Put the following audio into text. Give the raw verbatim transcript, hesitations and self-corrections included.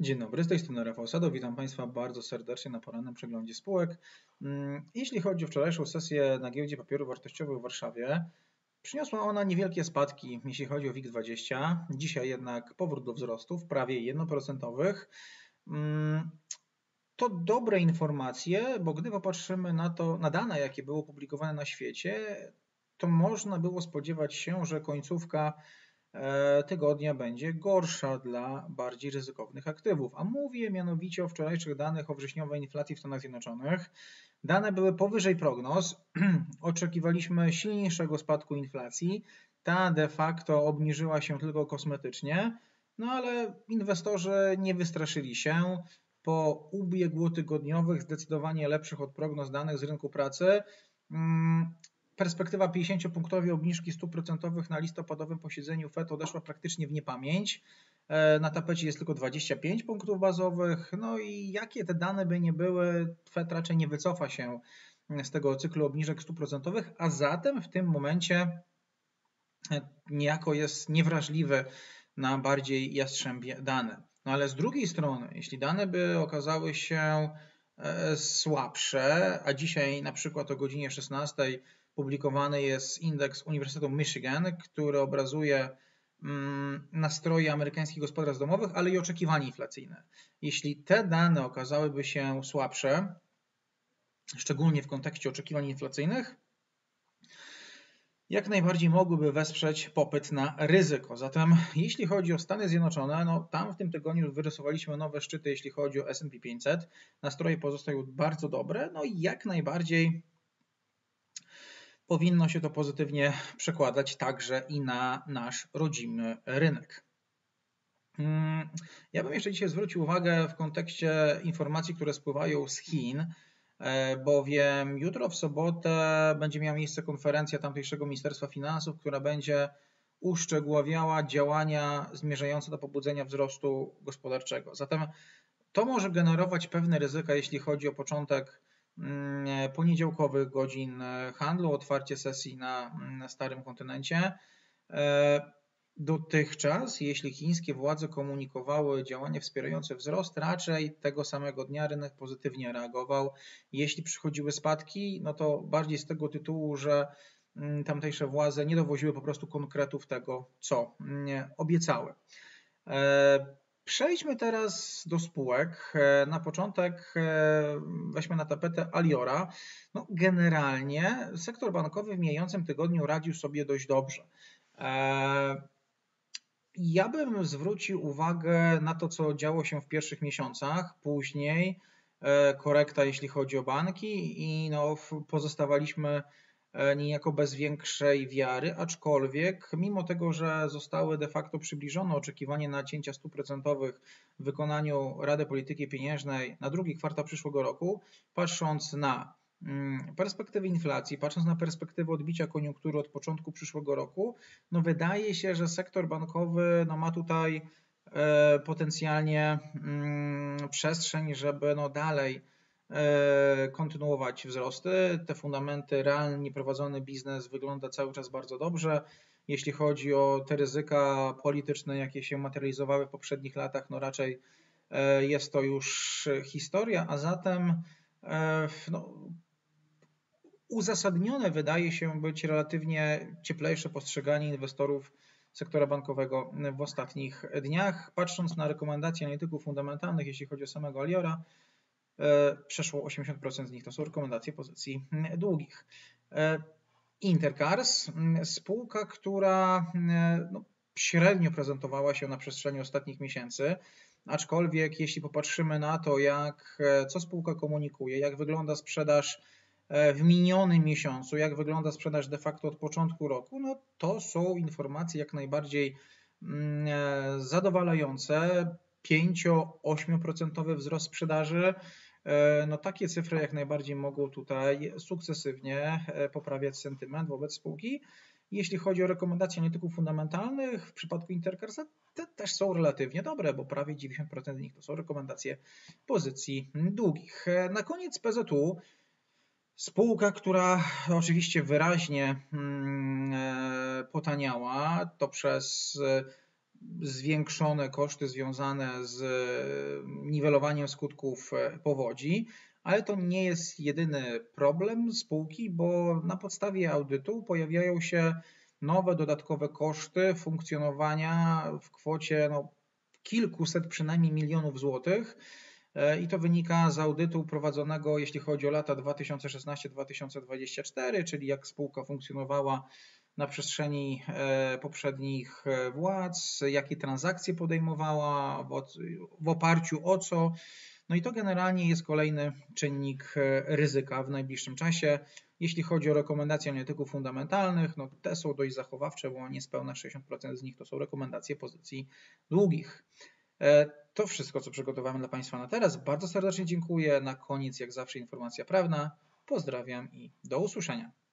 Dzień dobry, z tej strony Rafał Sado. Witam Państwa bardzo serdecznie na porannym przeglądzie spółek. Jeśli chodzi o wczorajszą sesję na giełdzie papierów wartościowych w Warszawie, przyniosła ona niewielkie spadki, jeśli chodzi o WIG dwadzieścia. Dzisiaj jednak powrót do wzrostów, prawie jeden procent. To dobre informacje, bo gdy popatrzymy na to, na dane, jakie były opublikowane na świecie, to można było spodziewać się, że końcówka tygodnia będzie gorsza dla bardziej ryzykownych aktywów. A mówię mianowicie o wczorajszych danych o wrześniowej inflacji w Stanach Zjednoczonych. Dane były powyżej prognoz. Oczekiwaliśmy silniejszego spadku inflacji. Ta de facto obniżyła się tylko kosmetycznie, no ale inwestorzy nie wystraszyli się. Po ubiegłotygodniowych, zdecydowanie lepszych od prognoz danych z rynku pracy, perspektywa pięćdziesięciopunktowej obniżki stóp procentowych na listopadowym posiedzeniu F E D odeszła praktycznie w niepamięć. Na tapecie jest tylko dwadzieścia pięć punktów bazowych. No i jakie te dane by nie były, F E D raczej nie wycofa się z tego cyklu obniżek stóp procentowych, a zatem w tym momencie niejako jest niewrażliwy na bardziej jastrzębie dane. No ale z drugiej strony, jeśli dane by okazały się słabsze, a dzisiaj na przykład o godzinie szesnastej publikowany jest indeks Uniwersytetu Michigan, który obrazuje nastroje amerykańskich gospodarstw domowych, ale i oczekiwania inflacyjne. Jeśli te dane okazałyby się słabsze, szczególnie w kontekście oczekiwań inflacyjnych, jak najbardziej mogłyby wesprzeć popyt na ryzyko. Zatem jeśli chodzi o Stany Zjednoczone, no tam w tym tygodniu wyrysowaliśmy nowe szczyty, jeśli chodzi o S and P pięćset. Nastroje pozostają bardzo dobre, no i jak najbardziej powinno się to pozytywnie przekładać także i na nasz rodzimy rynek. Ja bym jeszcze dzisiaj zwrócił uwagę w kontekście informacji, które spływają z Chin, bowiem jutro w sobotę będzie miała miejsce konferencja tamtejszego Ministerstwa Finansów, która będzie uszczegóławiała działania zmierzające do pobudzenia wzrostu gospodarczego. Zatem to może generować pewne ryzyka, jeśli chodzi o początek poniedziałkowych godzin handlu, otwarcie sesji na, na starym kontynencie. Dotychczas, jeśli chińskie władze komunikowały działania wspierające wzrost, raczej tego samego dnia rynek pozytywnie reagował. Jeśli przychodziły spadki, no to bardziej z tego tytułu, że tamtejsze władze nie dowoziły po prostu konkretów tego, co obiecały. Przejdźmy teraz do spółek. Na początek weźmy na tapetę Aliora. No, generalnie sektor bankowy w mijającym tygodniu radził sobie dość dobrze. Ja bym zwrócił uwagę na to, co działo się w pierwszych miesiącach, później korekta, jeśli chodzi o banki i no, pozostawaliśmy niejako bez większej wiary, aczkolwiek mimo tego, że zostały de facto przybliżone oczekiwanie nacięcia stóp procentowych w wykonaniu Rady Polityki Pieniężnej na drugi kwartał przyszłego roku, patrząc na perspektywy inflacji, patrząc na perspektywę odbicia koniunktury od początku przyszłego roku, no wydaje się, że sektor bankowy no ma tutaj e, potencjalnie mm, przestrzeń, żeby no dalej e, kontynuować wzrosty. Te fundamenty, realnie prowadzony biznes wygląda cały czas bardzo dobrze. Jeśli chodzi o te ryzyka polityczne, jakie się materializowały w poprzednich latach, no raczej e, jest to już historia, a zatem e, no, uzasadnione wydaje się być relatywnie cieplejsze postrzeganie inwestorów sektora bankowego w ostatnich dniach. Patrząc na rekomendacje analityków fundamentalnych, jeśli chodzi o samego Aliora, przeszło osiemdziesiąt procent z nich to są rekomendacje pozycji długich. Intercars, spółka, która no, średnio prezentowała się na przestrzeni ostatnich miesięcy, aczkolwiek jeśli popatrzymy na to, jak, co spółka komunikuje, jak wygląda sprzedaż w minionym miesiącu, jak wygląda sprzedaż de facto od początku roku, no to są informacje jak najbardziej zadowalające. pięć do ośmiu procent wzrost sprzedaży, no takie cyfry jak najbardziej mogą tutaj sukcesywnie poprawiać sentyment wobec spółki. Jeśli chodzi o rekomendacje analityków fundamentalnych, w przypadku Intercarsa te też są relatywnie dobre, bo prawie dziewięćdziesiąt procent z nich to są rekomendacje pozycji długich. Na koniec P Z U. Spółka, która oczywiście wyraźnie potaniała, to przez zwiększone koszty związane z niwelowaniem skutków powodzi, ale to nie jest jedyny problem spółki, bo na podstawie audytu pojawiają się nowe dodatkowe koszty funkcjonowania w kwocie no, kilkuset przynajmniej milionów złotych. I to wynika z audytu prowadzonego, jeśli chodzi o lata dwa tysiące szesnaście do dwa tysiące dwudziestego czwartego, czyli jak spółka funkcjonowała na przestrzeni poprzednich władz, jakie transakcje podejmowała, w oparciu o co. No i to generalnie jest kolejny czynnik ryzyka w najbliższym czasie. Jeśli chodzi o rekomendacje analityków fundamentalnych, no te są dość zachowawcze, bo niespełna sześćdziesiąt procent z nich to są rekomendacje pozycji długich. To wszystko, co przygotowałem dla Państwa na teraz. Bardzo serdecznie dziękuję. Na koniec, jak zawsze, informacja prawna. Pozdrawiam i do usłyszenia.